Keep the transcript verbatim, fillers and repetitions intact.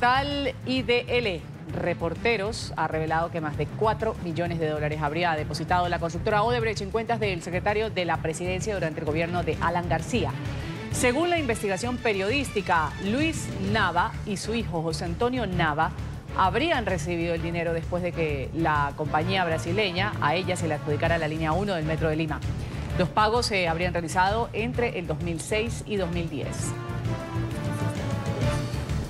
portal I D L Reporteros ha revelado que más de cuatro millones de dólares habría depositado la constructora Odebrecht en cuentas del secretario de la presidencia durante el gobierno de Alan García. Según la investigación periodística, Luis Nava y su hijo José Antonio Nava habrían recibido el dinero después de que la compañía brasileña a ella se le adjudicara la línea uno del Metro de Lima. Los pagos se habrían realizado entre el dos mil seis y dos mil diez.